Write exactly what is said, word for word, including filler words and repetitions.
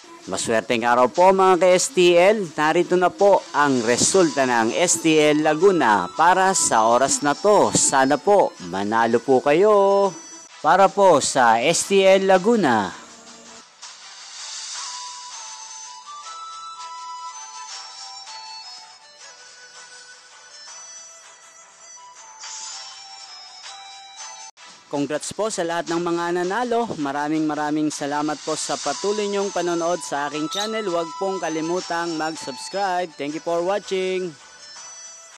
Maswerteng araw po mga ka-S T L. Narito na po ang resulta ng S T L Laguna para sa oras na to. Sana po manalo po kayo. Para po sa S T L Laguna. Congrats po sa lahat ng mga nanalo. Maraming maraming salamat po sa patuloy niyong panonood sa aking channel. Huwag pong kalimutang mag-subscribe. Thank you for watching.